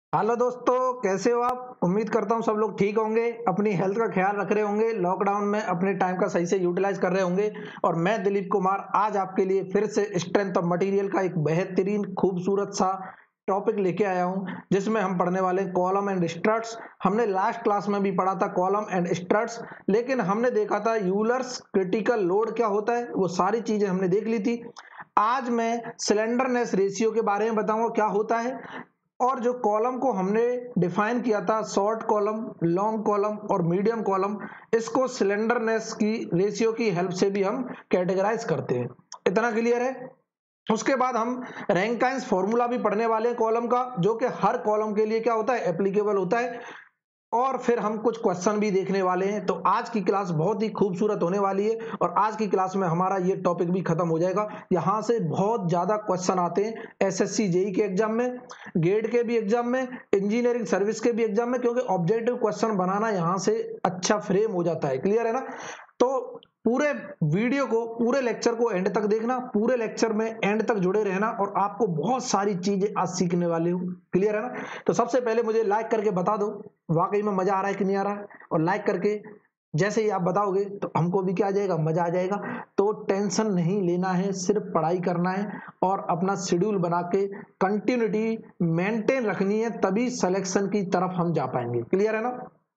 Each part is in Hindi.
हेलो दोस्तों, कैसे हो आप। उम्मीद करता हूँ सब लोग ठीक होंगे, अपनी हेल्थ का ख्याल रख रहे होंगे, लॉकडाउन में अपने टाइम का सही से यूटिलाइज कर रहे होंगे। और मैं दिलीप कुमार आज आपके लिए फिर से स्ट्रेंथ ऑफ मटेरियल का एक बेहतरीन खूबसूरत सा टॉपिक लेके आया हूँ, जिसमें हम पढ़ने वाले हैं कॉलम एंड स्ट्रट्स। हमने लास्ट क्लास में भी पढ़ा था कॉलम एंड स्ट्रट्स, लेकिन हमने देखा था यूलर्स क्रिटिकल लोड क्या होता है, वो सारी चीजें हमने देख ली थी। आज मैं सिलेंडरनेस रेशियो के बारे में बताऊंगा क्या होता है। और जो कॉलम को हमने डिफाइन किया था, शॉर्ट कॉलम, लॉन्ग कॉलम और मीडियम कॉलम, इसको सिलेंडरनेस की रेशियो की हेल्प से भी हम कैटेगराइज करते हैं। इतना क्लियर है। उसके बाद हम रैंकाइंस फॉर्मूला भी पढ़ने वाले हैं कॉलम का, जो कि हर कॉलम के लिए क्या होता है, एप्लीकेबल होता है। और फिर हम कुछ क्वेश्चन भी देखने वाले हैं। तो आज की क्लास बहुत ही खूबसूरत होने वाली है और आज की क्लास में हमारा ये टॉपिक भी खत्म हो जाएगा। यहाँ से बहुत ज्यादा क्वेश्चन आते हैं एसएससी जेई के एग्जाम में, गेट के भी एग्जाम में, इंजीनियरिंग सर्विस के भी एग्जाम में, क्योंकि ऑब्जेक्टिव क्वेश्चन बनाना यहाँ से अच्छा फ्रेम हो जाता है। क्लियर है ना। तो पूरे वीडियो को, पूरे लेक्चर को एंड तक देखना, पूरे लेक्चर में एंड तक जुड़े रहना और आपको बहुत सारी चीजें आज सीखने वाले हो। क्लियर है ना। तो सबसे पहले मुझे लाइक करके बता दो वाकई में मजा आ रहा है कि नहीं आ रहा है। और लाइक करके जैसे ही आप बताओगे तो हमको भी क्या आ जाएगा, मजा आ जाएगा। तो टेंशन नहीं लेना है, सिर्फ पढ़ाई करना है और अपना शेड्यूल बना के कंटिन्यूटी मेंटेन रखनी है, तभी सिलेक्शन की तरफ हम जा पाएंगे। क्लियर है ना।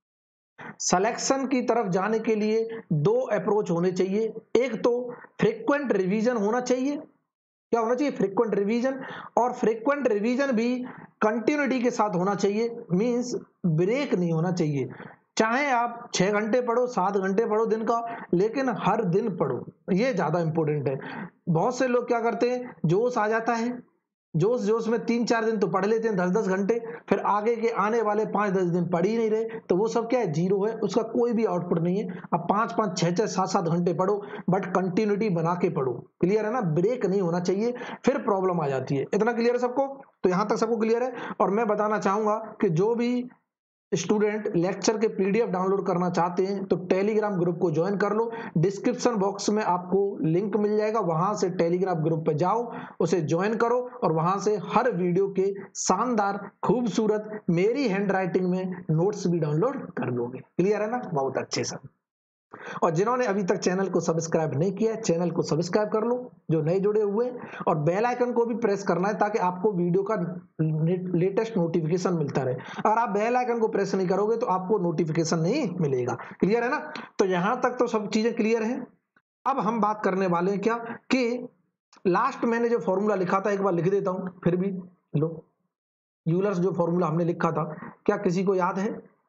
सिलेक्शन की तरफ जाने के लिए दो अप्रोच होने चाहिए। एक तो फ्रीक्वेंट रिवीजन होना चाहिए। क्या होना चाहिए, फ्रीक्वेंट रिवीजन। और फ्रीक्वेंट रिवीजन भी कंटिन्यूटी के साथ होना चाहिए, मींस ब्रेक नहीं होना चाहिए। चाहे आप 6 घंटे पढ़ो, 7 घंटे पढ़ो दिन का, लेकिन हर दिन पढ़ो, ये ज्यादा इंपॉर्टेंट है। बहुत से लोग क्या करते हैं, जोश आ जाता है, जोश जोश में 3-4 दिन तो पढ़ लेते हैं, 10-10 घंटे, फिर आगे के आने वाले 5-10 दिन पढ़ ही नहीं रहे, तो वो सब क्या है, जीरो है, उसका कोई भी आउटपुट नहीं है। अब 5-5, 6-6, 7-7 घंटे पढ़ो, बट कंटिन्यूटी बना के पढ़ो। क्लियर है ना, ब्रेक नहीं होना चाहिए, फिर प्रॉब्लम आ जाती है। इतना क्लियर है सबको। तो यहां तक सबको क्लियर है। और मैं बताना चाहूंगा कि जो भी स्टूडेंट लेक्चर के पीडीएफ डाउनलोड करना चाहते हैं तो टेलीग्राम ग्रुप को ज्वाइन कर लो। डिस्क्रिप्शन बॉक्स में आपको लिंक मिल जाएगा, वहां से टेलीग्राम ग्रुप पे जाओ, उसे ज्वाइन करो और वहां से हर वीडियो के शानदार खूबसूरत मेरी हैंड राइटिंग में नोट्स भी डाउनलोड कर लोगे। क्लियर है ना, बहुत अच्छे से। और जिन्होंने अभी तक चैनल को सब्सक्राइब नहीं किया है, चैनल को सब्सक्राइब कर लो जो नए जुड़े हुए हैं, और बेल आइकन को भी प्रेस करना है ताकि आपको वीडियो का लेटेस्ट नोटिफिकेशन मिलता रहे। अगर आप बेल आइकन को प्रेस नहीं करोगे तो आपको नोटिफिकेशन नहीं मिलेगा। क्लियर है ना। तो यहां तक तो सब चीजें क्लियर है। अब हम बात करने वाले हैं क्या, कि लास्ट मैंने जो फॉर्मूला लिखा था, एक बार लिख देता हूं फिर भी लो। यूलर्स जो फॉर्मूला हमने लिखा था, क्या किसी को याद है।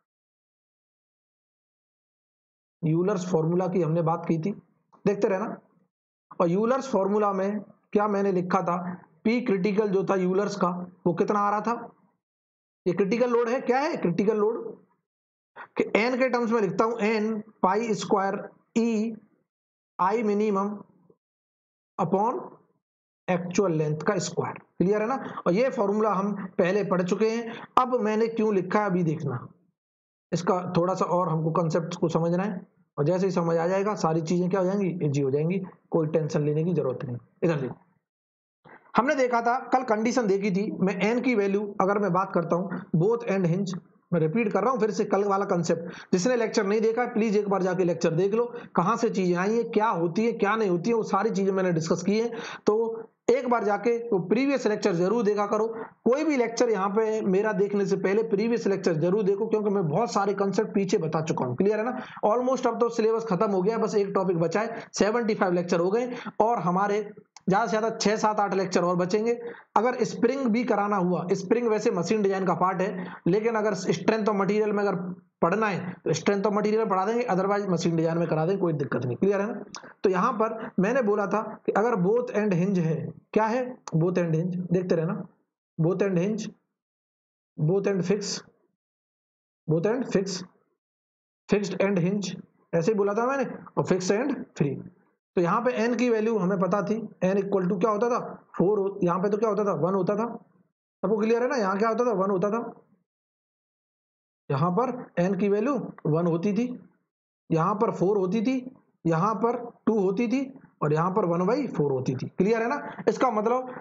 यूलर्स फॉर्मूला की हमने बात की थी, देखते रहना। और यूलर्स फॉर्मूला में क्या मैंने लिखा था, पी क्रिटिकल जो था यूलर्स का, वो कितना आ रहा था। ये क्रिटिकल लोड है, क्या है क्रिटिकल लोड, कि एन के टर्म्स में लिखता हूं, N pi square E I minimum upon actual length का स्क्वायर। क्लियर है ना। और ये फॉर्मूला हम पहले पढ़ चुके हैं। अब मैंने क्यों लिखा है अभी देखना, इसका थोड़ा सा और हमको कंसेप्ट को समझना है। और जैसे ही समझ आ जाएगा सारी चीजें क्या हो जाएंगी, इजी हो जाएंगी, कोई टेंशन लेने की जरूरत नहीं। इधर देखो, हमने देखा था कल, कंडीशन देखी थी। मैं एन की वैल्यू अगर मैं बात करता हूं, बोथ एंड हिंज, मैं रिपीट कर रहा हूं फिर से कल वाला कंसेप्ट। जिसने लेक्चर नहीं देखा प्लीज एक बार जाके लेक्चर देख लो, कहां से चीजें आई है, क्या होती है क्या नहीं होती है, वो सारी चीजें मैंने डिस्कस की है। तो एक बार जाके वो प्रीवियस लेक्चर जरूर देखा करो। कोई भी लेक्चर यहाँ पे मेरा देखने से पहले प्रीवियस लेक्चर जरूर देखो, क्योंकि मैं बहुत सारे कंसेप्ट पीछे बता चुका हूँ। क्लियर है ना। ऑलमोस्ट अब तो सिलेबस खत्म हो गया, बस एक टॉपिक बचा है, 75 लेक्चर हो गए और हमारे ज्यादा से ज्यादा 6-7-8 लेक्चर और बचेंगे। अगर स्प्रिंग भी कराना हुआ, स्प्रिंग वैसे मशीन डिजाइन का पार्ट है, लेकिन अगर स्ट्रेंथ ऑफ मटेरियल में अगर पढ़ना है तो स्ट्रेंथ ऑफ मटेरियल पढ़ा देंगे, अदरवाइज मशीन डिजाइन में करा देंगे, कोई दिक्कत नहीं। क्लियर है ना। तो यहां पर मैंने बोला था कि अगर बोथ एंड हिंज है, क्या है, बोथ एंड हिंज, देखते रहना, both end hinge, both end fix, both end fix, fixed end hinge, ऐसे ही बोला था मैंने, और फिक्स एंड फ्री। तो यहाँ पे n की वैल्यू हमें पता थी, n इक्वल टू क्या होता था, 4। यहाँ पे तो क्या होता था, 1 होता था। सबको क्लियर है ना, यहाँ क्या होता था, 1 होता था। यहाँ पर n की वैल्यू 1 होती थी, यहाँ पर 4 होती थी, यहाँ पर 2 होती थी, और यहाँ पर 1/4 होती थी। क्लियर है ना। इसका मतलब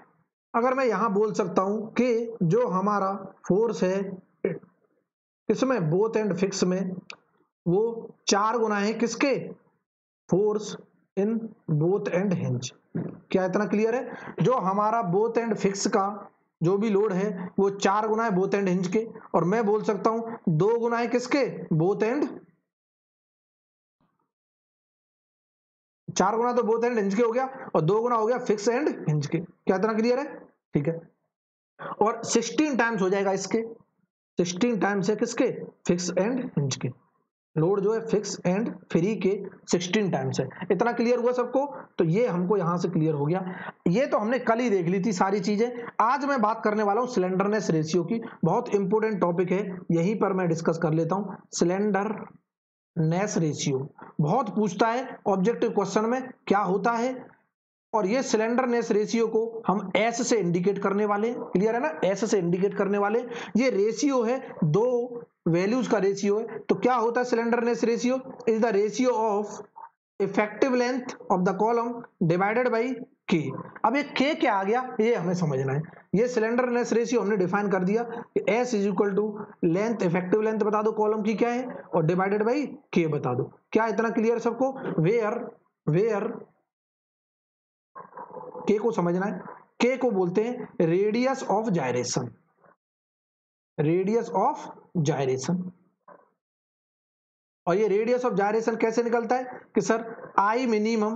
अगर मैं यहां बोल सकता हूं कि जो हमारा फोर्स है किसमें, बोथ एंड फिक्स में, वो 4 गुना है किसके, force in both end hinge. क्या इतना क्लियर है? जो हमारा बोथ एंड फिक्स का जो भी लोड है वो 4 गुना है बोथ एंड हिंज के, और मैं बोल सकता हूं 2 गुना है किसके, बोथ एंड, 4 गुना तो बोथ एंड हिंज के हो गया और 2 गुना हो गया फिक्स एंड हिंज के। क्या इतना क्लियर है? ठीक है। और 16 टाइम्स हो जाएगा इसके, 16 टाइम्स है किसके, फिक्स एंड हिंज के। लोड जो है फिक्स एंड फ्री के 16 टाइम्स है। इतना क्लियर हुआ सबको? तो ये हमको यहां से क्लियर हो गया। ये तो हमने कल ही देख ली थी सारी चीजें। आज मैं बात करने वाला हूं सिलेंडरनेस रेशियो की। बहुत इंपॉर्टेंट टॉपिक है, यहीं पर मैं डिस्कस कर लेता हूं। सिलेंडरनेस रेशियो बहुत पूछता है ऑब्जेक्टिव क्वेश्चन में, क्या होता है। और ये सिलेंडरनेस रेशियो को हम एस से इंडिकेट करने वाले हैं। क्लियर है ना? एस से इंडिकेट करने वाले। ये रेशियो है, दो वैल्यूज का रेशियो है। तो क्या होता है slenderness ratio? Is the ratio of effective length of the column divided by K. अब ये के क्या आ गया ये हमें समझना है। ये सिलेंडरनेस रेशियो हमने डिफाइन कर दिया कि S is equal to length, effective length बता दो कॉलम की क्या है, और डिवाइडेड बाई के बता दो। क्या इतना क्लियर सबको? वेयर वेयर के को समझना है। के को बोलते हैं radius of gyration, radius of gyration. और ये रेडियस ऑफ जायरेशन कैसे निकलता है कि sir I minimum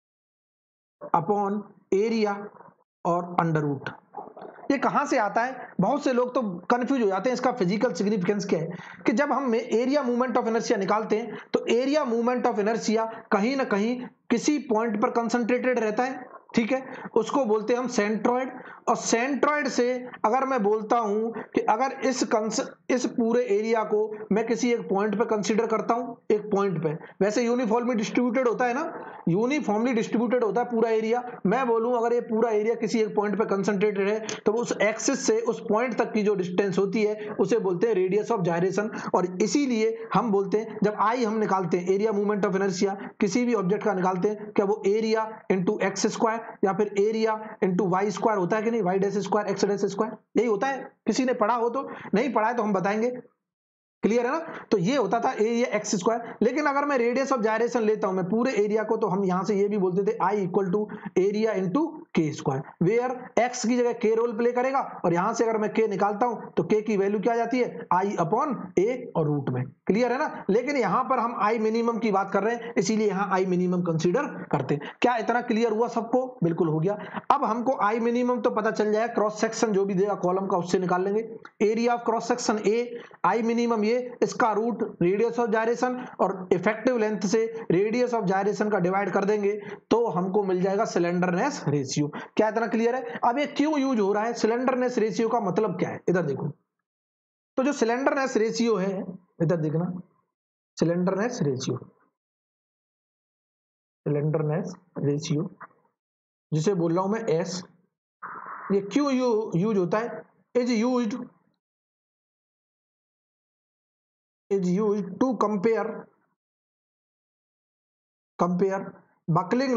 upon area और अंडर रूट। ये कहां से आता है? बहुत से लोग तो कंफ्यूज हो जाते हैं इसका फिजिकल सिग्निफिकेंस क्या है। कि जब हम एरिया मूवमेंट ऑफ इनर्शिया निकालते हैं तो एरिया मूवमेंट ऑफ इनर्शिया कहीं ना कहीं किसी पॉइंट पर कंसंट्रेटेड रहता है, ठीक है, उसको बोलते हैं हम सेंट्रॉइड। और सेंट्रॉइड से अगर मैं बोलता हूं कि अगर इस पूरे एरिया को मैं किसी एक पॉइंट पे कंसीडर करता हूं, एक पॉइंट पे, वैसे यूनिफॉर्मली डिस्ट्रीब्यूटेड होता है ना, यूनिफॉर्मली डिस्ट्रीब्यूटेड होता है पूरा एरिया। मैं बोलूं अगर ये पूरा एरिया किसी एक पॉइंट पे कंसंट्रेटेड है तो उस एक्सिस से उस पॉइंट तक की जो डिस्टेंस होती है उसे बोलते हैं रेडियस ऑफ जायरेशन। और इसीलिए हम बोलते हैं जब आई हम निकालते हैं एरिया मूवमेंट ऑफ इनर्शिया किसी भी ऑब्जेक्ट का निकालते हैं, क्या वो एरिया इंटू एक्स स्क्वायर या फिर एरिया इंटू वाई स्क्वायर होता है कि नहीं, y dash square x dash square, यही होता है। किसी ने पढ़ा हो तो, नहीं पढ़ा है तो हम बताएंगे। क्लियर है ना? तो ये होता था एरिया एक्स स्क्वायर। लेकिन अगर मैं रेडियस ऑफ जायरेशन लेता हूं मैं पूरे एरिया को, तो हम यहां से ये भी बोलते थे I equal to area into K square, where x की जगह के रोल प्ले करेगा। और यहां से अगर मैं के निकालता हूं तो के की वैल्यू क्या आ जाती है, आई अपॉन ए और रूट में। क्लियर है ना? लेकिन यहां पर हम आई मिनिमम की बात कर रहे हैं, इसीलिए यहां आई मिनिमम कंसीडर करते हैं। क्या इतना क्लियर हुआ सबको? बिल्कुल हो गया। अब हमको आई मिनिमम तो पता चल जाएगा, क्रॉस सेक्शन जो भी देगा कॉलम का उससे निकाल लेंगे। Area of cross section A, I minimum ये, इसका रूट रेडियस ऑफ जायरेशन, और इफेक्टिव लेंथ से रेडियस ऑफ जायरेशन का डिवाइड कर देंगे तो हमको मिल जाएगा सिलेंडरनेस रेशियो। क्या इतना क्लियर है? अब ये क्यों यूज हो रहा है, सिलेंडरनेस रेशियो का मतलब क्या है, इधर देखो। तो जो सिलेंडरनेस रेशियो है, इधर देखना, सिलेंडरनेस रेशियो, सिलेंडरनेस रेशियो जिसे बोल रहा हूं मैं एस, ये क्यों यूज होता है? Is used to compare buckling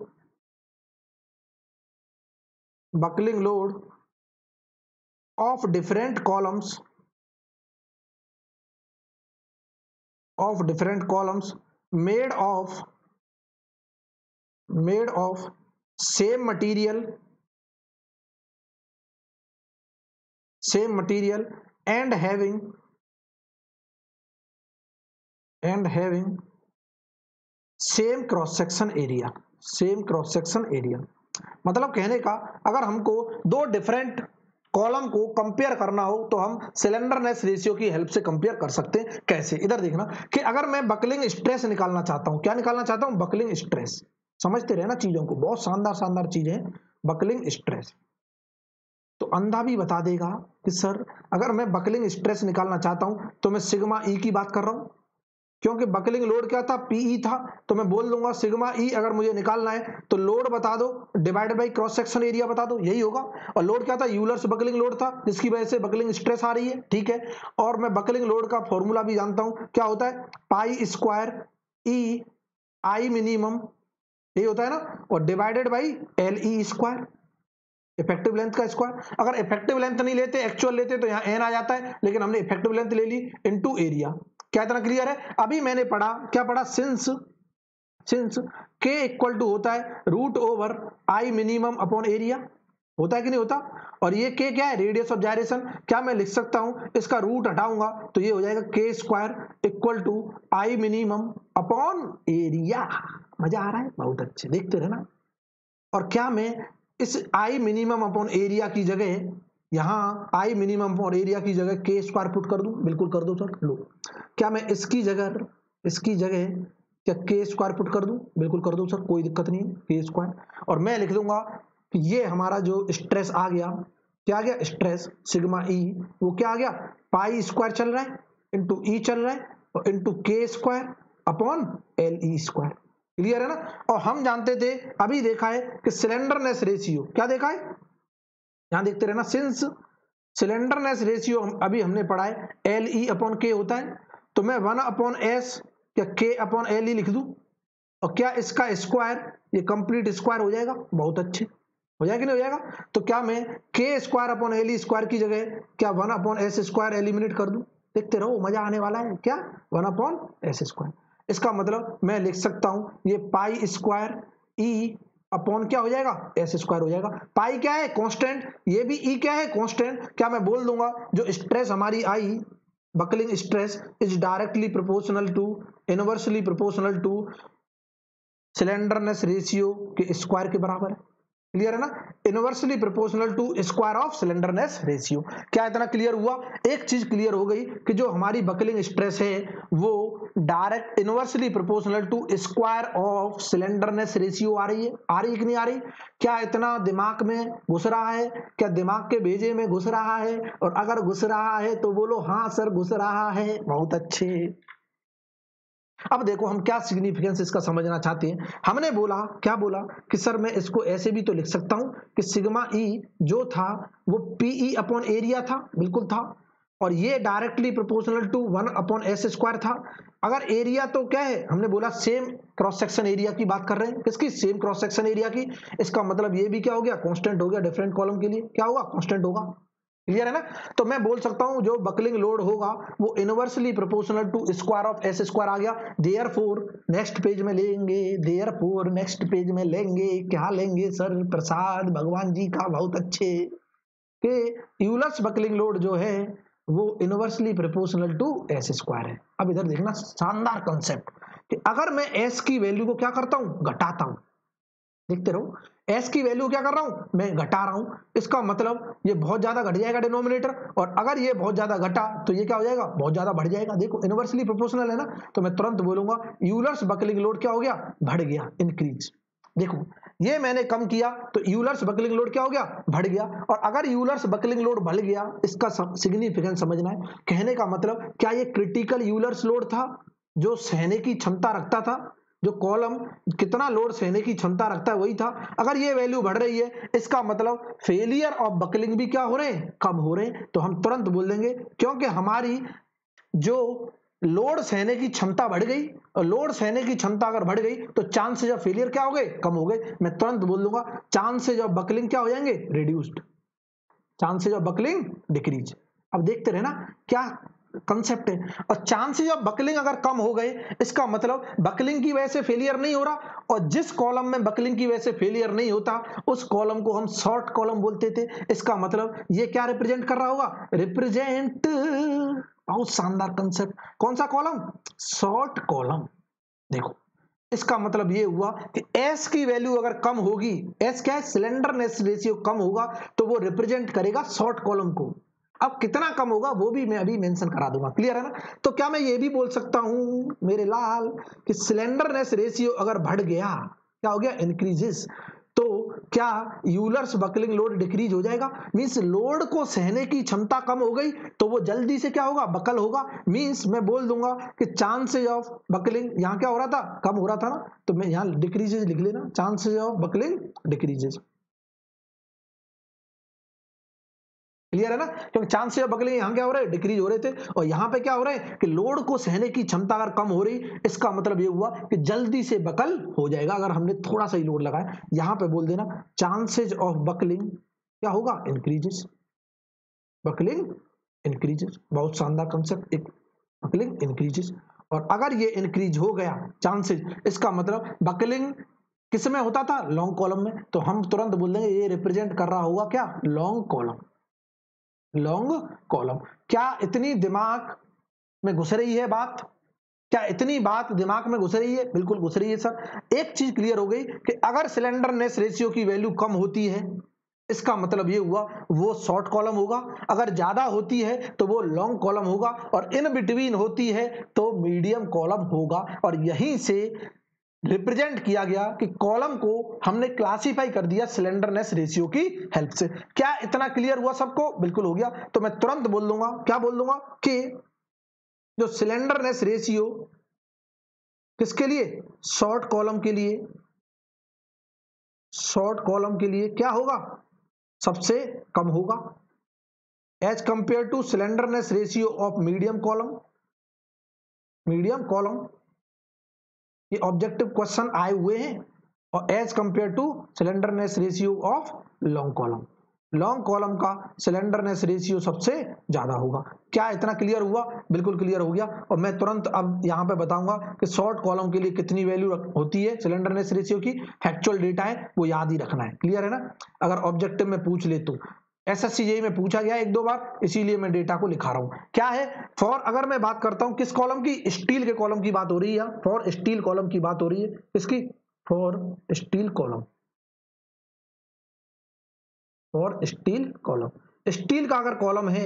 load of different columns made of same material and having same cross section area. मतलब कहने का, अगर हमको दो डिफरेंट कॉलम को कंपेयर करना हो तो हम सिलेंडरनेस रेशियो की हेल्प से कंपेयर कर सकते हैं। कैसे? इधर देखना कि अगर मैं बकलिंग स्ट्रेस निकालना चाहता हूं, क्या निकालना चाहता हूं, बकलिंग स्ट्रेस। समझते रहे ना चीजों को, बहुत शानदार शानदार चीजें हैं। बकलिंग स्ट्रेस तो अंधा भी बता देगा कि सर अगर मैं बकलिंग स्ट्रेस निकालना चाहता हूं तो मैं सिग्मा ई की बात कर रहा हूं, क्योंकि बकलिंग लोड क्या था, पीई था। तो मैं बोल दूंगा सिग्मा ई अगर मुझे निकालना है तो लोड बता दो divided by cross section area बता दो, यही होगा। और लोड क्या था, यूलर्स बकलिंग लोड था, जिसकी वजह से बकलिंग स्ट्रेस आ रही है, ठीक है। और मैं बकलिंग लोड का फॉर्मूला भी जानता हूं, क्या होता है, पाई स्क्वायर ई आई मिनिमम, यही होता है ना, और divided by L E square. Effective length का स्क्वायर। अगर इफेक्टिव लेंथ नहीं लेते, एक्चुअल लेते तो यहाँ एन आ जाता है, लेकिन हमने इफेक्टिव लेंथ ले ली इनटू एरिया। क्या इतना क्लियर है? अभी मैंने पढ़ा, क्या पढ़ा? सिंस के इक्वल टू होता है root over I minimum upon area, होता है कि नहीं होता? और ये के क्या है? Radius of gyration. क्या मैं लिख सकता हूं, इसका रूट हटाऊंगा तो ये हो जाएगा K square equal to I minimum upon area. मजा आ रहा है? बहुत अच्छे, देखते रहना। और क्या मैं इस आई मिनिमम अपॉन एरिया की जगह, यहाँ आई मिनिमम अपॉन एरिया की जगह के स्क्वायर पुट कर दूं? बिल्कुल कर दो सर। लो, क्या मैं इसकी जगह क्या के स्क्वायर पुट कर दूं? बिल्कुल कर दो सर, कोई दिक्कत नहीं है, के स्क्वायर। और मैं लिख दूंगा कि ये हमारा जो स्ट्रेस आ गया, क्या आ गया? स्ट्रेस सिग्मा ई, वो क्या आ गया? पाई स्क्वायर चल रहा है इंटू ई चल रहा है और into K square upon L E square. Clear है ना? और हम जानते थे, अभी देखा है कि सिलेंडरनेस रेशियो, क्या देखा है? यहां देखते रहना, सिंस सिलेंडरनेस रेशियो अभी हमने पढ़ा है एल ई अपॉन के होता है, तो मैं 1 अपॉन एस क्या के अपॉन एल ई लिख दूं, और क्या इसका स्क्वायर, ये कंप्लीट स्क्वायर हो जाएगा। बहुत अच्छे, हो जाएगा कि नहीं हो जाएगा? तो क्या मैं K square upon L E square की जगह क्या 1 अपॉन एस स्क्वायर एलिमिनेट कर दूं? देखते रहो, मजा आने वाला है। क्या 1 अपॉन एस स्क्वायर, इसका मतलब मैं लिख सकता हूं ये पाई स्क्वायर ई अपॉन क्या हो जाएगा? एस स्क्वायर हो जाएगा। पाई क्या है? कांस्टेंट, ये भी ई क्या है? कांस्टेंट। क्या मैं बोल दूंगा जो स्ट्रेस हमारी आई, buckling stress is directly proportional to, inversely proportional to slenderness ratio के स्क्वायर के बराबर है। क्लियर है ना? Inversely proportional to square of slenderness ratio. क्या इतना क्लियर हुआ? एक चीज क्लियर हो गई कि जो हमारी बकलिंग स्ट्रेस है वो direct inversely proportional to square of slenderness ratio आ रही है। आ रही है कि नहीं आ रही? क्या इतना दिमाग में घुस रहा है? क्या दिमाग के भेजे में घुस रहा है? और अगर घुस रहा है तो बोलो हाँ सर घुस रहा है। बहुत अच्छे। अब देखो हम क्या सिग्निफिकेंस इसका समझना चाहते हैं। हमने बोला, क्या बोला कि सर मैं इसको ऐसे भी तो लिख सकता हूं कि सिग्मा ई जो था वो पीई अपॉन एरिया था, बिल्कुल था, और ये directly proportional to 1 upon S square था। अगर एरिया तो क्या है, हमने बोला सेम क्रॉस सेक्शन एरिया की बात कर रहे हैं। किसकी? सेम क्रॉस सेक्शन एरिया की। इसका मतलब ये भी क्या हो गया? कांस्टेंट हो गया। डिफरेंट कॉलम के लिए क्या होगा? कांस्टेंट होगा। क्लियर है ना? तो मैं बोल सकता हूं जो बकलिंग लोड होगा वो inversely proportional to square of S square आ गया। देयरफॉर नेक्स्ट पेज में लेंगे, देयरफॉर नेक्स्ट पेज में लेंगे, क्या लेंगे सर? प्रसाद भगवान जी का। बहुत अच्छे। कि यूलर्स बकलिंग लोड जो है वो inversely proportional to S square है। अब इधर देखना, शानदार कंसेप्ट कि अगर मैं एस की वैल्यू को क्या करता हूं? घटाता हूं। देखते रहो, एस की वैल्यू क्या कर रहा हूं? मैं घटा रहा हूं। इसका मतलब ये बहुत ज्यादा घट जाएगा डिनोमिनेटर, और अगर ये बहुत ज्यादा घटा तो ये क्या हो जाएगा? बहुत ज्यादा बढ़ जाएगा। देखो इनवर्सली प्रोपोर्शनल है ना, तो मैं तुरंत बोलूंगा यूलर्स बकलिंग लोड क्या हो गया? बढ़ गया, इंक्रीज। देखो ये मैंने कम किया तो यूलर्स बकलिंग लोड क्या हो गया? बढ़ गया। और अगर यूलर्स बकलिंग लोड बढ़ गया, इसका सिग्निफिकेंस समझना है। कहने का मतलब क्या ये क्रिटिकल यूलर्स लोड था जो सहने की क्षमता रखता था? जो कॉलम कितना लोड सहने की क्षमता रखता है वही था। अगर ये वैल्यू बढ़ रही है, इसका मतलब फेलियर ऑफ बकलिंग भी क्या हो रहे हैं? कम हो रहे हैं। तो हम तुरंत बोल देंगे क्योंकि हमारी जो लोड सहने की क्षमता बढ़ गई, और लोड सहने की क्षमता अगर बढ़ गई तो चांसेज ऑफ फेलियर क्या हो गए? कम हो गए। मैं तुरंत बोल दूंगा चांसेज ऑफ बकलिंग क्या हो जाएंगे? Reduced. Chances of buckling decrease. अब देखते रहना क्या कंसेप्ट है। और चांसेज ऑफ बकलिंग अगर कम हो गए, इसका मतलब बकलिंग की वजह से फेलियर नहीं हो रहा, और जिस कॉलम में बकलिंग की वजह से फेलियर नहीं होता उस कॉलम को हम शॉर्ट कॉलम बोलते थे। इसका मतलब ये क्या रिप्रेजेंट कर रहा होगा? रिप्रेजेंट, बहुत शानदार कंसेप्ट। कौन सा कॉलम? Short column. देखो इसका मतलब ये हुआ कि S की वैल्यू अगर कम होगी, S क्या है? सिलेंडरनेस रेशियो कम होगा, तो वो रिप्रेजेंट करेगा शॉर्ट कॉलम को। अब कितना कम होगा वो भी मैं अभी मेंशन करा दूंगा। क्लियर है ना? तो क्या मैं ये भी बोल सकता हूं मेरे लाल कि सिलेंडरनेस रेशियो अगर बढ़ गया, क्या हो गया? इंक्रीजेस, तो क्या यूलर्स बकलिंग लोड डिक्रीज हो जाएगा? मींस लोड को सहने की क्षमता कम हो गई तो वो जल्दी से क्या होगा? बकल होगा। मींस मैं बोल दूंगा कि चांसेज ऑफ बकलिंग, यहां क्या हो रहा था? कम हो रहा था ना, तो मैं यहां डिक्रीजेस लिख लेना, chances of buckling decreases. Clear है ना? क्योंकि चांसेस ऑफ बकलिंग यहां क्या हो रहे हैं? डिक्रीज हो रहे थे, और यहां पे क्या हो रहा है कि लोड को सहने की क्षमता अगर कम हो रही, इसका मतलब ये हुआ कि जल्दी से बकल हो जाएगा अगर हमने थोड़ा सा ही लोड लगाया। यहां पे बोल देना चांसेज ऑफ बकलिंग क्या होगा, इंक्रीजेस, बकलिंग इंक्रीजेस। बहुत शानदार कंसेप्ट, एक बकलिंग इंक्रीजेस। और अगर ये इंक्रीज हो गया चांसेस, इसका मतलब बकलिंग किस में होता था, लॉन्ग कॉलम में, तो हम तुरंत बोल देंगे ये रिप्रेजेंट कर रहा होगा क्या, लॉन्ग कॉलम, लॉन्ग कॉलम। क्या इतनी दिमाग में घुस रही है बात, क्या इतनी बात दिमाग में घुस रही है, बिल्कुल घुस रही है सर। एक चीज क्लियर हो गई कि अगर सिलेंडरनेस रेशियो की वैल्यू कम होती है, इसका मतलब ये हुआ वो शॉर्ट कॉलम होगा, अगर ज्यादा होती है तो वो लॉन्ग कॉलम होगा, और इन बिटवीन होती है तो मीडियम कॉलम होगा। और यहीं से रिप्रेजेंट किया गया कि कॉलम को हमने क्लासिफाई कर दिया सिलेंडरनेस रेशियो की हेल्प से। क्या इतना क्लियर हुआ सबको, बिल्कुल हो गया। तो मैं तुरंत बोल दूंगा, क्या बोल दूंगा कि जो सिलेंडरनेस रेशियो किसके लिए, शॉर्ट कॉलम के लिए, शॉर्ट कॉलम के लिए क्या होगा, सबसे कम होगा as compare to slenderness ratio of medium column. Medium column ये ऑब्जेक्टिव क्वेश्चन आए हुए हैं, और as compare to slenderness ratio of long column, long column का सिलेंडरनेस रेशियो सबसे ज्यादा होगा। क्या इतना क्लियर हुआ, बिल्कुल क्लियर हो गया। और मैं तुरंत अब यहां पे बताऊंगा कि शॉर्ट कॉलम के लिए कितनी वैल्यू होती है सिलेंडरनेस रेशियो की, फैक्चुअल डेटा है वो याद ही रखना है, क्लियर है ना। अगर ऑब्जेक्टिव में पूछ ले तो, एसएससी जेईई में पूछा गया एक दो बार, इसीलिए मैं डेटा को लिखा रहा हूं। क्या है, फॉर, अगर मैं बात करता हूं किस कॉलम की, स्टील के कॉलम की बात हो रही है, फॉर स्टील कॉलम की बात हो रही है, इसकी for steel column, for steel column. Steel का अगर कॉलम है,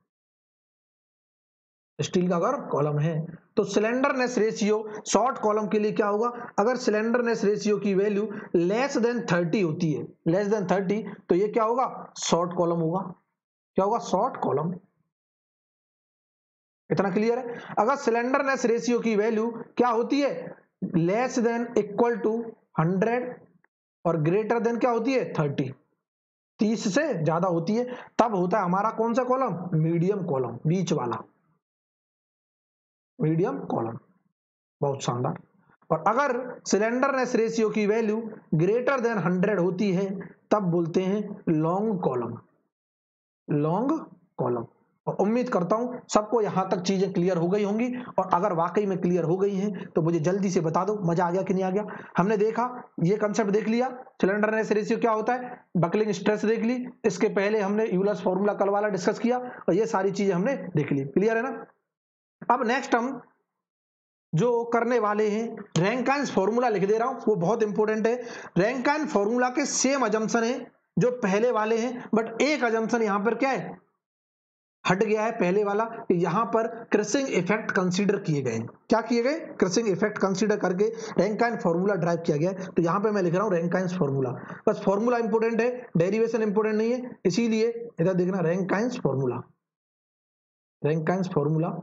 स्टील का अगर कॉलम है तो सिलेंडरनेस रेशियो शॉर्ट कॉलम के लिए क्या होगा, अगर सिलेंडरनेस रेशियो की वैल्यू लेस देन 30 होती है, लेस देन 30, तो ये क्या होगा, शॉर्ट कॉलम होगा। क्या होगा, शॉर्ट कॉलम। इतना क्लियर है। अगर सिलेंडरनेस रेशियो की वैल्यू क्या होती है, लेस देन इक्वल टू 100 और ग्रेटर देन क्या होती है 30, 30 से ज्यादा होती है, तब होता है हमारा कौन सा कॉलम, मीडियम कॉलम, बीच वाला मीडियम कॉलम। बहुत शानदार। और अगर सिलेंडरनेस रेशियो की वैल्यू ग्रेटर देन 100 होती है, तब बोलते हैं लॉन्ग कॉलम, लॉन्ग कॉलम। और उम्मीद करता हूं सबको यहां तक चीजें क्लियर हो गई होंगी, और अगर वाकई में क्लियर हो गई हैं तो मुझे जल्दी से बता दो, मजा आ गया कि नहीं आ गया। हमने देखा, ये कंसेप्ट देख लिया, सिलेंडरनेस रेशियो क्या होता है, बकलिंग स्ट्रेस देख ली, इसके पहले हमने यूलर्स फॉर्मूला कल वाला डिस्कस किया, और ये सारी चीजें हमने देख ली, क्लियर है ना। अब नेक्स्ट हम जो करने वाले हैं, रैंकाइन्स फॉर्मूला लिख दे रहा हूं, वो बहुत इंपॉर्टेंट है। रैंकाइन फॉर्मूला के सेम अजम्पशन है जो पहले वाले हैं, बट एक अजम्पशन यहां पर क्या है, हट गया है पहले वाला, कि यहां पर क्रसिंग इफेक्ट कंसीडर किए गए। क्या किए गए, क्रसिंग इफेक्ट कंसीडर करके रैंकाइन फॉर्मूला ड्राइव किया गया है। तो यहां पे मैं लिख रहा हूं रैंकाइन्स फॉर्मूला, बस फॉर्मूला इंपॉर्टेंट है, डेरिवेशन इंपॉर्टेंट नहीं है, इसीलिए इधर देखना रैंकाइन्स फॉर्मूला, रैंकाइन्स फॉर्मूला।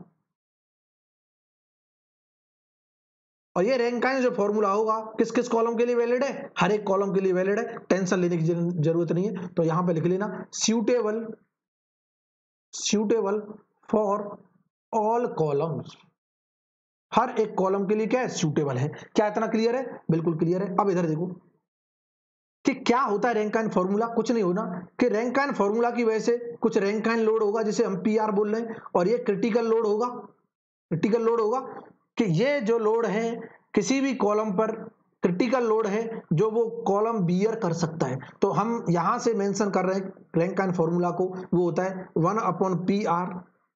और ये रैंकाइन जो फॉर्मूला होगा किस किस कॉलम के लिए वैलिड है, हर एक कॉलम के लिए वैलिड है, टेंशन लेने की जरूरत नहीं है। तो यहां पे लिख लेना suitable, suitable for all columns, हर एक कॉलम के लिए क्या है, सूटेबल है। क्या इतना क्लियर है, बिल्कुल क्लियर है। अब इधर देखो कि क्या होता है रैंकाइन फॉर्मूला, कुछ नहीं होना कि रैंकाइन फॉर्मूला की वजह से कुछ रैंकाइन लोड होगा जिसे हम पीआर बोल रहे हैं, और ये क्रिटिकल लोड होगा, क्रिटिकल लोड होगा कि ये जो लोड है किसी भी कॉलम पर क्रिटिकल लोड है जो वो कॉलम बियर कर सकता है। तो हम यहां से मेंशन कर रहे हैं रैंकाइन फॉर्मूला को, वो होता है 1/PR,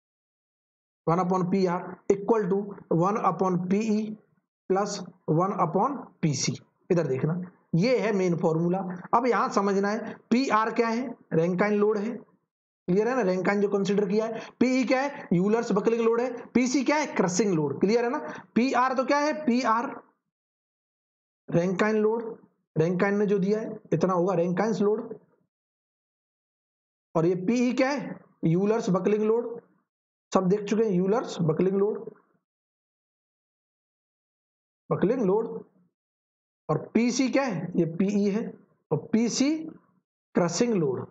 1/PR equal to 1/PE plus 1/PC। इधर देखना, ये है मेन फॉर्मूला। अब यहां समझना है PR क्या है, रैंकाइन लोड है, क्लियर है ना, रैंकाइन जो कंसीडर किया है। पीई क्या है, यूलर्स बकलिंग लोड है। पीसी क्या है, क्रसिंग लोड, क्लियर है ना। पीआर तो क्या है, पीआर रैंकाइन लोड, रैंकाइन ने जो दिया है इतना होगा रैंकाइंस लोड। और ये पीई क्या है, यूलर्स बकलिंग लोड, सब देख चुके हैं, Euler's buckling load, buckling load. और पीसी क्या है, ये पीई है, और PC crushing load,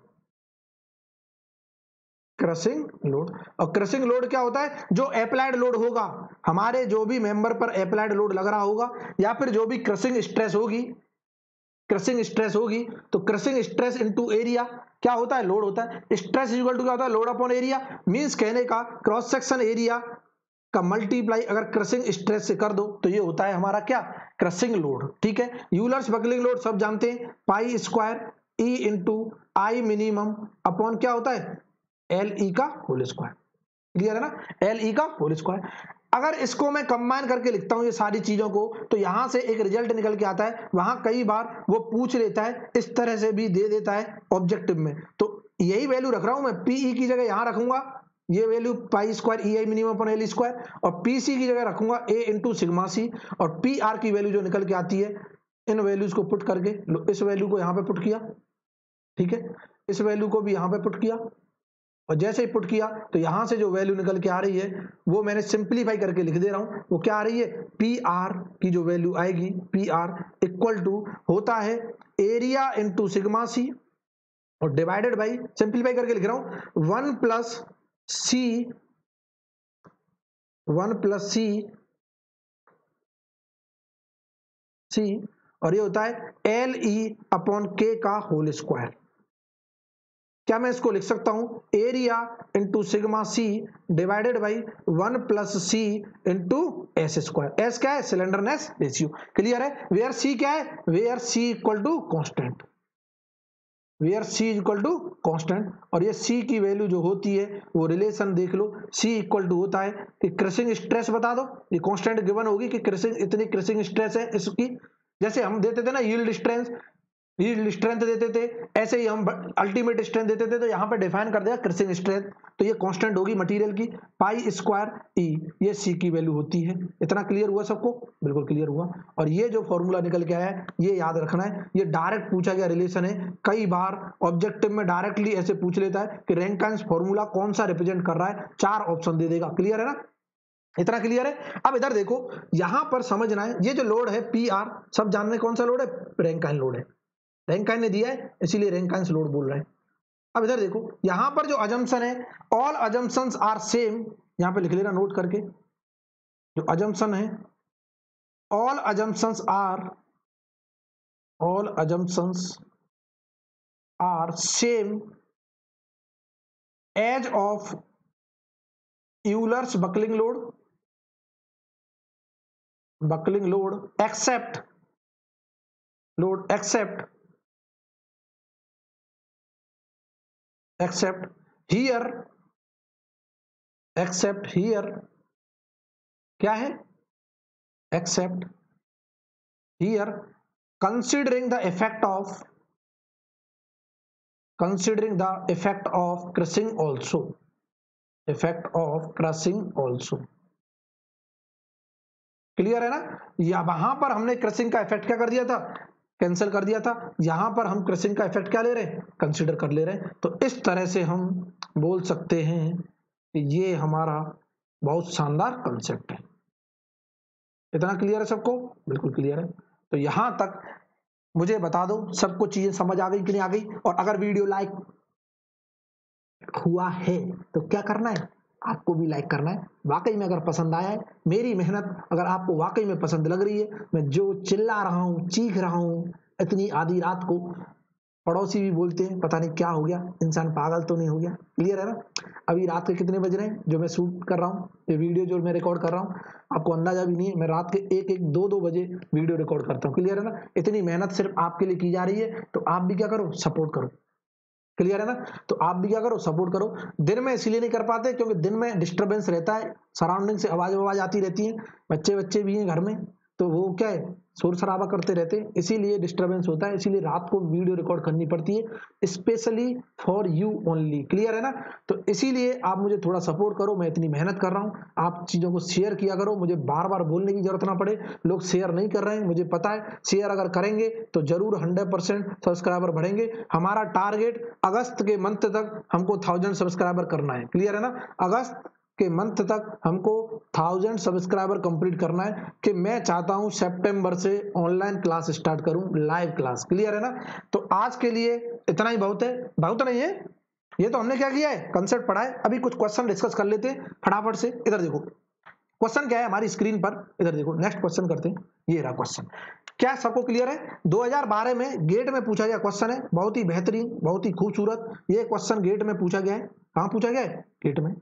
crushing load. और क्रसिंग लोड क्या होता है, जो अप्लाइड लोड होगा, हमारे जो भी मेंबर पर अप्लाइड लोड लग रहा होगा, या फिर जो भी क्रसिंग स्ट्रेस होगी, क्रसिंग स्ट्रेस होगी, तो क्रसिंग स्ट्रेस इनटू एरिया, क्या होता है, लोड होता है। स्ट्रेस इक्वल टू क्या होता है, लोड अपॉन एरिया। मींस कहने का क्रॉस सेक्शन एरिया का मल्टीप्लाई अगर क्रशिंग स्ट्रेस से कर दो तो ये होता है हमारा क्या, क्रशिंग लोड। ठीक है, यूलर्स बकलिंग लोड सब जानते हैं, pi square E into I minimum upon क्या होता है, एल ई का होल स्क्वायर। क्लियर है ना, एल ई का होल स्क्वायर। अगर इसको मैं कंबाइन करके लिखता हूं ये सारी चीजों को, तो यहां से एक रिजल्ट निकल के आता है। वहां कई बार वो पूछ लेता है, इस तरह से भी दे देता है ऑब्जेक्टिव में, तो यही वैल्यू रख रहा हूं मैं, पीई की जगह यहां रखूंगा ये value pi square E I minimum upon L square, और पीसी की जगह रखूंगा ए इंटू सिग्मा सी, और पी आर की वैल्यू जो निकल के आती है इन वैल्यूज को पुट करके, इस वैल्यू को यहां पे पुट किया, ठीक है, इस वैल्यू को भी यहां पे पुट किया, और जैसे ही पुट किया तो यहां से जो वैल्यू निकल के आ रही है वो मैंने सिंप्लीफाई करके लिख दे रहा हूं। वो क्या आ रही है, पी आर की जो वैल्यू आएगी, पी आर इक्वल टू होता है एरिया इंटू सिग्मा सी, और डिवाइडेड बाई, सिंप्लीफाई करके लिख रहा हूं, 1 प्लस सी, और ये होता है एल ई अपॉन के का होल स्क्वायर। क्या मैं इसको लिख सकता हूं, area into sigma C divided by 1 plus C into S square. S क्या है, सिलेंडरनेस रेशियो। क्लियर है, वेयर सी क्या है, where C equal to constant, where C equal to constant. और ये सी की वैल्यू जो होती है वो रिलेशन देख लो, सी इक्वल टू होता है कि क्रशिंग स्ट्रेस बता दो, ये कॉन्स्टेंट गिवन होगी कि क्रशिंग इतनी क्रशिंग स्ट्रेस है इसकी, जैसे हम देते थे ना यील्ड स्ट्रेंथ देते थे, ऐसे ही हम अल्टीमेट स्ट्रेंथ देते थे, तो यहां पे डिफाइन कर दिया क्रशिंग स्ट्रेंथ, तो ये कांस्टेंट होगी मटेरियल की, पाई स्क्वायर ई, ये सी की वैल्यू होती है। इतना क्लियर हुआ सबको, बिल्कुल क्लियर हुआ। और ये जो फॉर्मूला निकल के आया है ये याद रखना है, ये डायरेक्ट पूछा गया रिलेशन है। कई बार ऑब्जेक्टिव में डायरेक्टली ऐसे पूछ लेता है कि रैंकाइन्स फॉर्मूला कौन सा रिप्रेजेंट कर रहा है, 4 ऑप्शन दे देगा। क्लियर है ना, इतना क्लियर है। अब इधर देखो, यहां पर समझना है, ये जो लोड है पी आर, सब जानने कौन सा लोड है, रैंकाइन लोड है, रैंकाइन ने दिया है इसीलिए रैंकाइंस लोड बोल रहे हैं। अब इधर देखो, यहां पर जो अजम्पशन है, ऑल अजम्पशंस आर सेम, यहां पे लिख लेना नोट करके, जो अजम्पशन है, all assumptions are same as of Euler's buckling load except here क्या है, except here considering the effect of crushing also, clear है ना। या वहां पर हमने क्रशिंग का इफेक्ट क्या कर दिया था, कैंसिल कर दिया था, यहां पर हम क्रशिंग का इफेक्ट क्या ले रहे हैं, कंसीडर कर ले रहे हैं। तो इस तरह से हम बोल सकते हैं कि ये हमारा बहुत शानदार कंसेप्ट है। इतना क्लियर है सबको, बिल्कुल क्लियर है। तो यहां तक मुझे बता दो सबको चीजें समझ आ गई कि नहीं आ गई, और अगर वीडियो लाइक हुआ है तो क्या करना है, आपको भी लाइक करना है। वाकई में अगर पसंद आया है, मेरी मेहनत अगर आपको वाकई में पसंद लग रही है, मैं जो चिल्ला रहा हूँ, चीख रहा हूँ इतनी आधी रात को, पड़ोसी भी बोलते हैं पता नहीं क्या हो गया, इंसान पागल तो नहीं हो गया। क्लियर है ना। अभी रात के कितने बज रहे हैं जो मैं शूट कर रहा हूँ, ये वीडियो जो मैं रिकॉर्ड कर रहा हूँ, आपको अंदाजा भी नहीं है, मैं रात के 1-2 बजे वीडियो रिकॉर्ड करता हूँ। क्लियर है ना, इतनी मेहनत सिर्फ आपके लिए की जा रही है, तो आप भी क्या करो, सपोर्ट करो। क्लियर है ना, तो आप भी क्या करो, सपोर्ट करो। दिन में इसलिए नहीं कर पाते क्योंकि दिन में डिस्टरबेंस रहता है, सराउंडिंग से आवाज आती रहती है, बच्चे भी हैं घर में, तो वो क्या है, शोर शराबा करते रहते हैं, इसीलिए डिस्टरबेंस होता है, इसीलिए रात को वीडियो रिकॉर्ड करनी पड़ती है specially for you only. Clear है ना, तो इसीलिए आप मुझे थोड़ा सपोर्ट करो, मैं इतनी मेहनत कर रहा हूँ। आप चीजों को शेयर किया करो, मुझे बार बार बोलने की जरूरत ना पड़े। लोग शेयर नहीं कर रहे हैं, मुझे पता है, शेयर अगर करेंगे तो जरूर 100% सब्सक्राइबर बढ़ेंगे। हमारा टारगेट अगस्त के मंथ तक हमको 1000 सब्सक्राइबर करना है। क्लियर है ना, अगस्त के मंथ तक हमको 1000 सब्सक्राइबर कंप्लीट करना है, कि मैं चाहता हूं सितंबर से ऑनलाइन क्लास स्टार्ट करूं, लाइव क्लास। क्लियर है ना, तो आज के लिए इतना ही बहुत है, बहुत नहीं है, ये तो हमने क्या किया है, कंसेप्ट पढ़ा है। अभी कुछ क्वेश्चन डिस्कस कर लेते हैं फटाफट से। इधर देखो क्वेश्चन क्या है हमारी स्क्रीन पर, इधर देखो, नेक्स्ट क्वेश्चन करते हैं। ये रहा क्वेश्चन, क्या सबको क्लियर है? 2012 में गेट में पूछा गया क्वेश्चन है, बहुत ही बेहतरीन, बहुत ही खूबसूरत। ये क्वेश्चन गेट में पूछा गया है। कहां पूछा गया है? गेट में।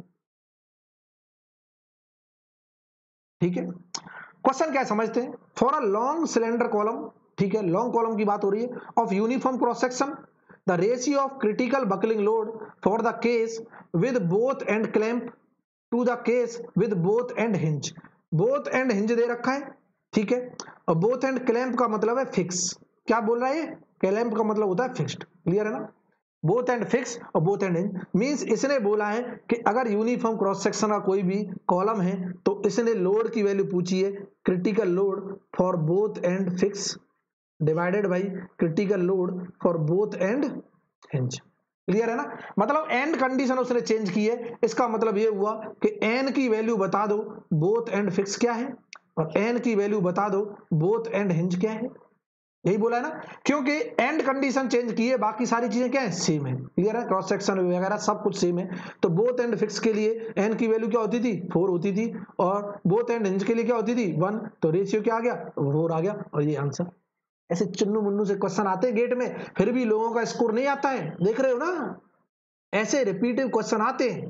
ठीक है, क्वेश्चन क्या समझते हैं? For a long slender column, ठीक है, लॉन्ग कॉलम की बात हो रही है, of uniform cross section, the ratio of critical buckling load for the case with both end clamp to the case with both end hinge. Both end hinge दे रखा है, ठीक है, और बोथ एंड क्लैंप का मतलब है फिक्स। क्या बोल रहा है? क्लैंप का मतलब होता है फिक्स्ड। क्लियर है ना? बोथ एंड फिक्स और बोथ एंड हिंज मींस इसने बोला है कि अगर यूनिफॉर्म क्रॉस सेक्शन का कोई भी कॉलम है तो इसने लोड की वैल्यू पूछी है, critical load for both end fix divided by critical load for both end hinge. Clear है ना? मतलब एंड कंडीशन उसने चेंज की है। इसका मतलब ये हुआ कि एन की वैल्यू बता दो बोथ एंड फिक्स क्या है, और एन की वैल्यू बता दो बोथ एंड हिंज क्या है। यही बोला है ना? क्योंकि एंड कंडीशन चेंज की है, बाकी सारी चीजें क्या है? सेम है। क्लियर है? क्रॉस सेक्शन वगैरह सब कुछ सेम है। तो बोथ एंड फिक्स के लिए एन की वैल्यू क्या होती थी? 4 होती थी, और बोथ एंड हिंज के लिए क्या होती थी? 1। तो रेशियो क्या आ गया? 4 आ गया, और ये आंसर। ऐसे चुन्नू मुन्नू से क्वेश्चन आते हैं गेट में, फिर भी लोगों का स्कोर नहीं आता है। देख रहे हो ना? ऐसे रिपीटिव क्वेश्चन आते हैं।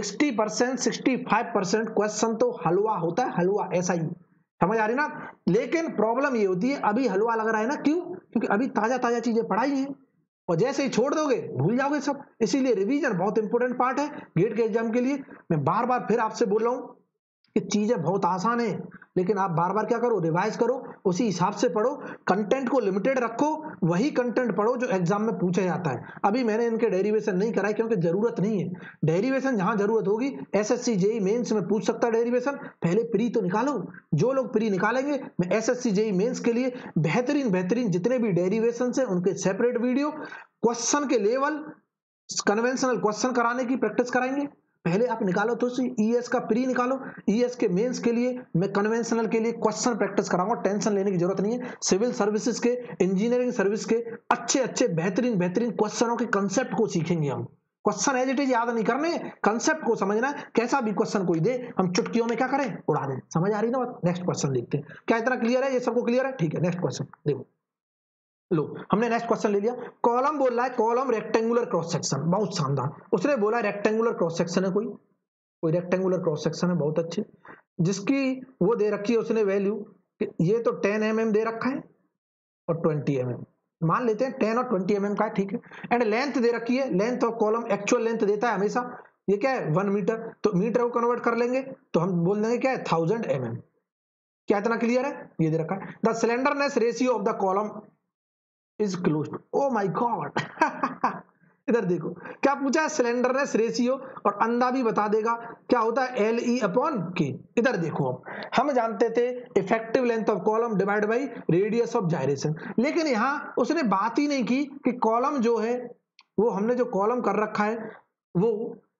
60% 65% क्वेश्चन तो हलवा होता है, हलवा ऐसा ही। समझ आ रही ना? लेकिन प्रॉब्लम ये होती है अभी हलवा लग रहा है ना, क्यों? क्योंकि अभी ताजा ताजा चीजें पढ़ाई हैं, और जैसे ही छोड़ दोगे भूल जाओगे सब। इसीलिए रिवीजन बहुत इंपॉर्टेंट पार्ट है गेट के एग्जाम के लिए। मैं बार बार फिर आपसे बोल रहा हूं कि चीजें बहुत आसान है, लेकिन आप बार बार क्या करो? रिवाइज करो, उसी हिसाब से पढ़ो, कंटेंट को लिमिटेड रखो, वही कंटेंट पढ़ो जो एग्जाम में पूछा जाता है। अभी मैंने इनके डेरिवेशन नहीं कराए क्योंकि जरूरत नहीं है। डेरिवेशन जहां जरूरत होगी, एसएससी जेई मेंस में पूछ सकता है डेरिवेशन, पहले प्री तो निकालो। जो लोग प्री निकालेंगे, मैं एसएससी जेई मेंस के लिए बेहतरीन बेहतरीन जितने भी डेरिवेशन है उनके सेपरेट वीडियो, क्वेश्चन के लेवल, कन्वेंशनल क्वेश्चन कराने की प्रैक्टिस कराएंगे। पहले आप निकालो तो ईएस का प्री निकालो, ईएस के मेंस के लिए मैं कन्वेंशनल के लिए क्वेश्चन प्रैक्टिस कराऊंगा। टेंशन लेने की जरूरत नहीं है। सिविल सर्विसेज के, इंजीनियरिंग सर्विस के अच्छे अच्छे बेहतरीन बेहतरीन क्वेश्चनों के कंसेप्ट को सीखेंगे हम। क्वेश्चन एज इट इज याद नहीं करने, कंसेप्ट को समझना है। कैसा भी क्वेश्चन कोई दे, हम चुटकियों में क्या करें? उड़ा दें। समझ आ रही ना बात? नेक्स्ट क्वेश्चन देखते हैं। क्या इतना क्लियर है? ये सबको क्लियर है? ठीक है, नेक्स्ट क्वेश्चन देखो। लो, हमने नेक्स्ट क्वेश्चन ले लिया। कॉलम बोल रहा है, कॉलम रेक्टेंगुलर क्रॉस सेक्शन, बहुत शानदार। उसने बोला रेक्टेंगुलर क्रॉस सेक्शन है, कोई रेक्टेंगुलर क्रॉस सेक्शन है, बहुत अच्छे, जिसकी वो दे रखी है उसने वैल्यू, ये तो 10 mm दे रखा है और 20 mm मान लेते हैं, 10 और 20 mm का है, ठीक है। एंड लेंथ दे रखी है, length of column actual length देता है हमेशा, ये क्या है? 1 मीटर। तो मीटर को कन्वर्ट कर लेंगे तो हम बोल देंगे क्या है? 1000 mm। क्या इतना क्लियर है? ये दे रखा है। The slenderness ratio of the column is close to, oh my god. इधर देखो क्या पूछा है? सिलेंडरनेस रेशियो, और अंधा भी बता देगा क्या होता है? एल ई अपॉन के। इधर देखो, अब हम जानते थे effective length of column divide by radius of gyration, लेकिन यहां उसने बात ही नहीं की कि कॉलम जो है, वो हमने जो कॉलम कर रखा है वो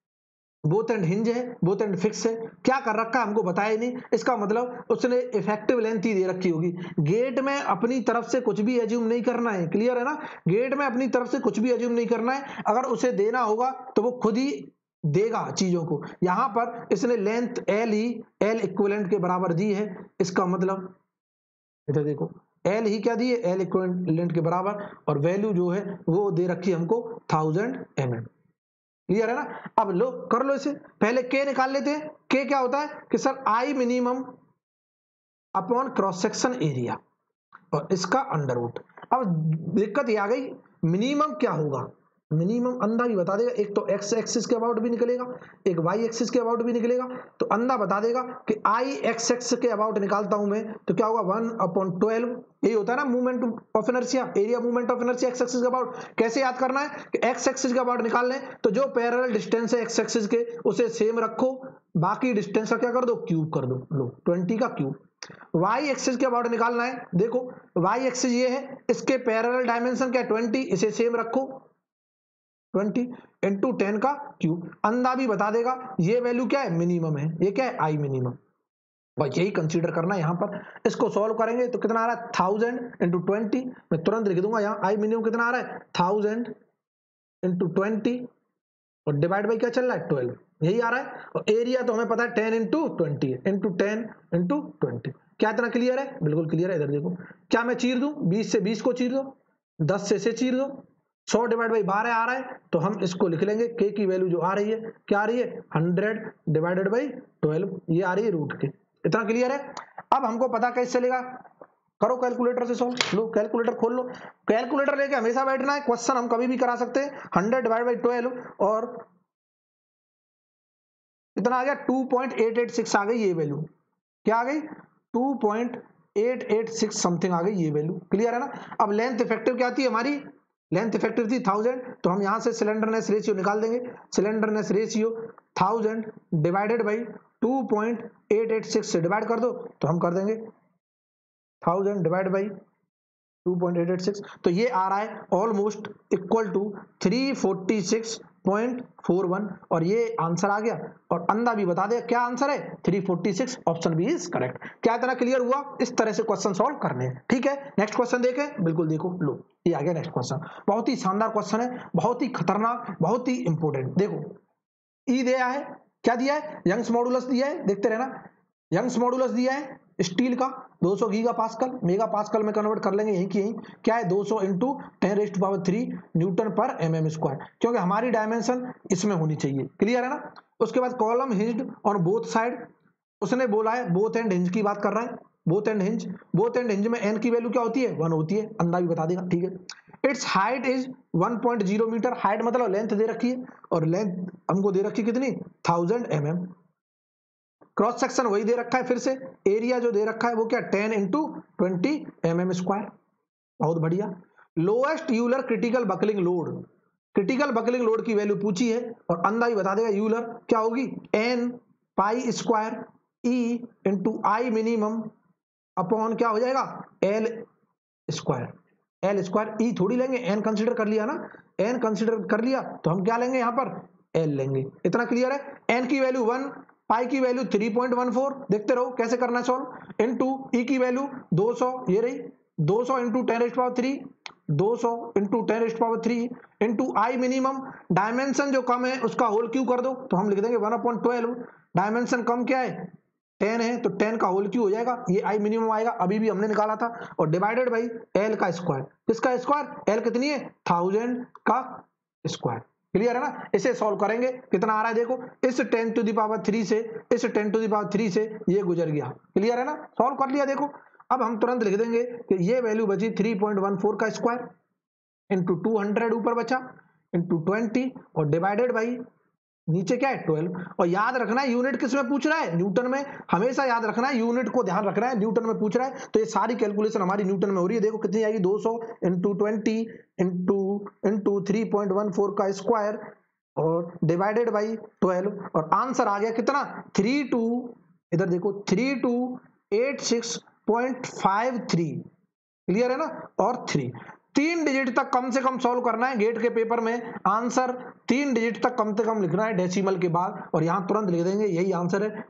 बोथ एंड हिंज है, बोथ एंड फिक्स है। क्या कर रखा है हमको बताया ही नहीं। इसका मतलब उसने इफेक्टिव लेंथ ही दे रखी होगी। गेट में अपनी तरफ से कुछ भी एज्यूम नहीं करना है। क्लियर है ना? गेट में अपनी तरफ से कुछ भी एज्यूम नहीं करना है। अगर उसे देना होगा तो वो खुद ही देगा चीजों को। यहां पर इसने लेंथ एल ही एल इक्विवेलेंट के बराबर दी है। इसका मतलब इधर देखो, एल ही क्या दी है? एल इक्विवेलेंट के बराबर, और वैल्यू जो है वो दे रखी है हमको 1000 mm। क्लियर है ना? अब लो कर लो इसे, पहले के निकाल लेते हैं। के क्या होता है कि sir I minimum upon cross section area, और इसका अंडर रूट। अब दिक्कत ये आ गई, मिनिमम क्या होगा? मिनिमम अंधा भी बता देगा। एक तो एक्स एक्सिस के अबाउट भी निकलेगा, एक वाई एक्सिस के अबाउट भी निकलेगा। तो अंधा बता देगा कि आई एक्स एक्स के अबाउट निकालता हूं मैं तो क्या होगा? 1/12। यही होता है ना movement of inertia, area movement of inertia X axis के अबाउट। कैसे याद करना है कि एक्स एक्सिस के अबाउट निकाल लें तो जो पैरेलल डिस्टेंस है एक्स एक्सिस के उसे सेम रखो, बाकी डिस्टेंस का क्या कर दो? क्यूब कर दो। लो 20 का क्यूब। वाई एक्सिस के अबाउट निकालना है, देखो वाई एक्सिस ये है, इसके पैरेलल डायमेंशन क्या है? 20, इसे सेम रखो, 20 इंटू 10 का क्यूब। अंधा भी बता देगा ये वैल्यू क्या है? मिनिमम है। ये क्या है? I minimum. बस यही कंसीडर करना है। यहां पर इसको सॉल्व करेंगे तो कितना आ रहा है? 1000 इंटू 20। मैं तुरंत लिख दूंगा यहाँ आई मिनिमम कितना आ रहा है? 1000 इंटू 20, और डिवाइड बाई क्या चल रहा है? 12। यही आ रहा है। और एरिया तो हमें पता है 10 इंटू 20 है, इंटू 10 इंटू 20। क्या इतना क्लियर है? बिल्कुल क्लियर है। इधर देखो, क्या मैं चीर दूं, 20 से 20 को चीर दो, 10 से इसे चीर दो, 100 डिवाइड बाई 12 आ रहा है, तो हम इसको लिख लेंगे के की वैल्यू जो आ रही है, क्या आ रही है, 100 डिवाइडेड बाई 12, ये आ रही है रूट के। इतना क्लियर है। अब हमको पता कैसे चलेगा, करो कैलकुलेटर से सॉल्व, लो कैलकुलेटर खोल लो। कैलकुलेटर लेके हमेशा बैठना है, क्वेश्चन हम कभी भी करा सकते हैं। 100 डिवाइड बाई 12 और इतना आ गया 2.886 आ गई ये वैल्यू। क्या आ गई? 2.886 समथिंग आ गई ये वैल्यू। क्लियर है ना? अब लेंथ इफेक्टिव क्या थी हमारी? लेंथ इफेक्टिव थी 1000, तो हम यहां से सिलेंडरनेस रेशियो निकाल देंगे। सिलेंडरनेस रेशियो 1000 डिवाइडेड बाई 2.886 से डिवाइड कर दो, तो हम कर देंगे 1000 डिवाइड बाई 2.886, तो ये आ रहा है ऑलमोस्ट इक्वल टू 346.41, और ये आंसर आ गया। और अंदा भी बता दे क्या आंसर है, 346, ऑप्शन बी इज करेक्ट। क्या इतना क्लियर हुआ? इस तरह से क्वेश्चन सॉल्व करने हैं। ठीक है, नेक्स्ट क्वेश्चन देखें। बिल्कुल देखो, लो ये आ गया नेक्स्ट क्वेश्चन। बहुत ही शानदार क्वेश्चन है, बहुत ही खतरनाक, बहुत ही इंपोर्टेंट। देखो ई दिया है, क्या दिया है, यंग्स मॉडुलस दिया है, देखते रहना। यंग्स मॉडुलस दिया है स्टील का 200 गीगा पास्कल, मेगा पास्कल में कन्वर्ट कर लेंगे यहीं की यहीं। क्या है, 200 इंटू 10⁻³ न्यूटन पर mm स्क्वायर, क्योंकि हमारी डायमेंशन इसमें होनी चाहिए। क्लियर है ना? उसके बाद column hinged on both side, उसने बोला है बोथ एंड हिंज की बात कर रहा है। Both end hinge, both end hinge में एन की वैल्यू क्या होती है, 1 होती है, अंदा भी बता देगा। ठीक है, it's height is 1.0 metre, height मतलब लेंथ दे रखी है, और लेंथ हमको दे रखी कितनी, 1000 mm। क्रॉस सेक्शन वही दे रखा है फिर से, एरिया जो दे रखा है वो क्या, 10 इंटू 20 mm स्क्वायर। बहुत बढ़िया। Lowest Euler critical buckling load, critical buckling load की वैल्यू पूछी है, और अंदा ही बता देगा यूलर क्या होगी, N pi square E into I minimum upon क्या हो जाएगा, L square. L square, E थोड़ी लेंगे, एन कंसिडर कर लिया ना, एन कंसिडर कर लिया तो हम क्या लेंगे यहाँ पर, एल लेंगे। इतना क्लियर है। एन की वैल्यू 1, पाई की वैल्यू 3.14, देखते रहो कैसे करना है सॉल्व, इनटू ई की वैल्यू 200, ये रही 200 into 10⁻³ 200 into 10⁻³ into I minimum, dimension जो कम है उसका होल क्यू कर दो, तो हम लिख देंगे 1/12। डायमेंशन कम क्या है, 10 है, तो 10 का होल क्यू हो जाएगा, ये आई मिनिमम आएगा, अभी भी हमने निकाला था, और डिवाइडेड बाई एल का स्क्वायर। किसका स्क्वायर, एल कितनी है, 1000 का स्क्वायर। क्लियर है ना? इसे सॉल्व करेंगे, कितना आ रहा है देखो, इस 10⁻³ से, इस 10⁻³ से ये गुजर गया। क्लियर है ना? सॉल्व कर लिया। देखो अब हम तुरंत लिख देंगे कि ये वैल्यू बची 3.14 का स्क्वायर इंटू 200 ऊपर बचा, इंटू 20, और डिवाइडेड बाई नीचे क्या है 12। और याद रखना है यूनिट किस में पूछ रहा है, न्यूटन में। हमेशा याद रखना है, यूनिट को ध्यान रखना है, न्यूटन में पूछ रहा है, तो ये सारी कैलकुलेशन हमारी न्यूटन में हो रही है। देखो कितनी आएगी, 200 इंटू 20 इंटू 3.14 का स्क्वायर और डिवाइडेड बाई 12, और आंसर आ गया कितना, 32, इधर देखो 3286.53। क्लियर है ना? और 3 डिजिट तक कम से कम सॉल्व करना है गेट के पेपर में, आंसर 3 डिजिट तक कम से कम लिखना है डेसिमल के बाद, और यहां तुरंत लिख देंगे यही आंसर है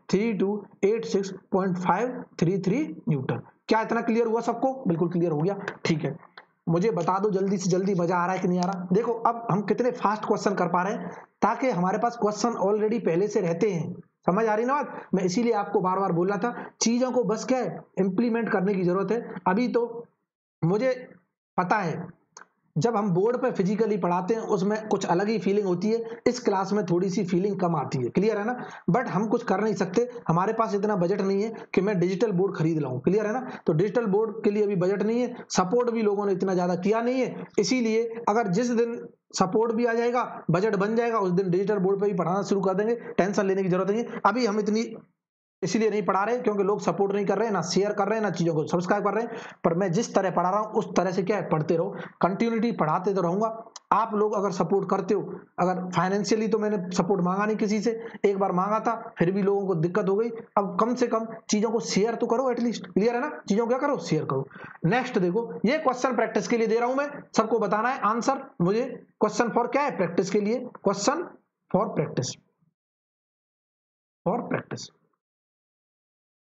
3286.533 न्यूटन। क्या इतना क्लियर हुआ सबको? बिल्कुल क्लियर हो गया। ठीक है, मुझे बता दो जल्दी से जल्दी, मजा आ रहा है कि नहीं आ रहा। देखो अब हम कितने फास्ट क्वेश्चन कर पा रहे हैं, ताकि हमारे पास क्वेश्चन ऑलरेडी पहले से रहते हैं। समझ आ रही ना बात? मैं इसीलिए आपको बार बार बोल रहा था, चीजों को बस क्या है, इंप्लीमेंट करने की जरूरत है। अभी तो मुझे पता है, जब हम बोर्ड पे फिजिकली पढ़ाते हैं उसमें कुछ अलग ही फीलिंग होती है, इस क्लास में थोड़ी सी फीलिंग कम आती है। क्लियर है ना? बट हम कुछ कर नहीं सकते, हमारे पास इतना बजट नहीं है कि मैं डिजिटल बोर्ड खरीद लाऊं। क्लियर है ना? तो डिजिटल बोर्ड के लिए अभी बजट नहीं है, सपोर्ट भी लोगों ने इतना ज्यादा किया नहीं है, इसीलिए अगर जिस दिन सपोर्ट भी आ जाएगा, बजट बन जाएगा, उस दिन डिजिटल बोर्ड पे भी पढ़ाना शुरू कर देंगे, टेंशन लेने की जरूरत नहीं है। अभी हम इतनी इसलिए नहीं पढ़ा रहे क्योंकि लोग सपोर्ट नहीं कर रहे हैं, ना शेयर कर रहे हैं, ना चीजों को सब्सक्राइब कर रहे हैं। पर मैं जिस तरह पढ़ा रहा हूं उस तरह से क्या है, पढ़ते रहो, कंटिन्यूटी पढ़ाते तो रहूंगा। आप लोग अगर सपोर्ट करते हो, अगर फाइनेंशियली तो मैंने सपोर्ट मांगा नहीं किसी से, एक बार मांगा था फिर भी लोगों को दिक्कत हो गई, अब कम से कम चीजों को शेयर तो करो एटलीस्ट। क्लियर है ना? चीजों क्या करो, शेयर करो। नेक्स्ट देखो, ये क्वेश्चन प्रैक्टिस के लिए दे रहा हूं मैं, सबको बताना है आंसर मुझे। क्वेश्चन फॉर क्या है, प्रैक्टिस के लिए, question for practice, for practice.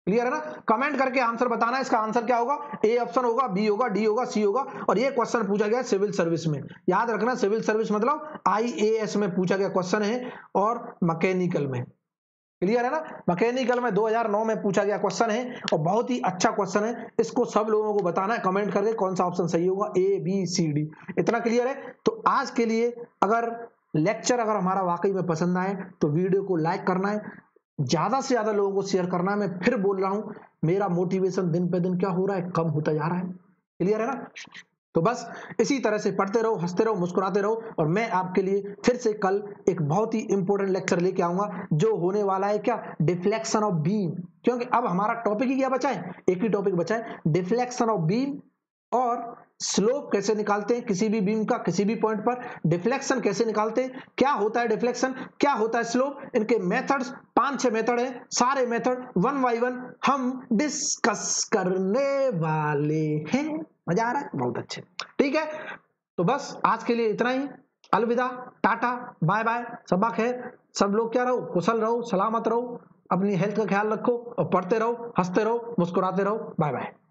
Clear है ना? कमेंट करके आंसर बताना, इसका आंसर क्या होगा, ए ऑप्शन होगा, बी होगा, डी होगा, सी होगा। और ये क्वेश्चन पूछा गया सिविल सर्विस में, याद रखना, सिविल सर्विस मतलब आईएएस में पूछा गया क्वेश्चन है, और मैकेनिकल में। क्लियर है ना? मैकेनिकल में 2009 में पूछा गया क्वेश्चन है, और बहुत ही अच्छा क्वेश्चन है। इसको सब लोगों को बताना है कमेंट करके कौन सा ऑप्शन सही होगा, ए बी सी डी। इतना क्लियर है? तो आज के लिए अगर लेक्चर अगर हमारा वाकई में पसंद आए तो वीडियो को लाइक करना है, ज्यादा से ज्यादा लोगों को शेयर करना है। मैं फिर बोल रहा हूं, मेरा मोटिवेशन दिन पे दिन क्या हो रहा है, कम होता जा रहा है। क्लियर है ना? तो बस इसी तरह से पढ़ते रहो, हंसते रहो, मुस्कुराते रहो, और मैं आपके लिए फिर से कल एक बहुत ही इंपॉर्टेंट लेक्चर लेके आऊंगा, जो होने वाला है क्या, डिफ्लेक्शन ऑफ बीम। क्योंकि अब हमारा टॉपिक ही क्या बचा है, एक ही टॉपिक बचा है, डिफ्लेक्शन ऑफ बीम, और स्लोप कैसे निकालते हैं किसी भी बीम का किसी भी पॉइंट पर, डिफ्लेक्शन कैसे निकालते हैं, क्या होता है डिफ्लेक्शन, क्या होता है स्लोप, इनके मेथड्स 5-6 मेथड है, सारे मेथड वन बाय वन हम डिस्कस करने वाले हैं। मजा आ रहा है? बहुत अच्छे, ठीक है। तो बस आज के लिए इतना ही, अलविदा, टाटा, बाय बाय, सबा खैर। सब लोग क्या रहो, कुशल रहो, सलामत रहो, अपनी हेल्थ का ख्याल रखो, और पढ़ते रहो, हंसते रहो, मुस्कुराते रहो। Bye bye.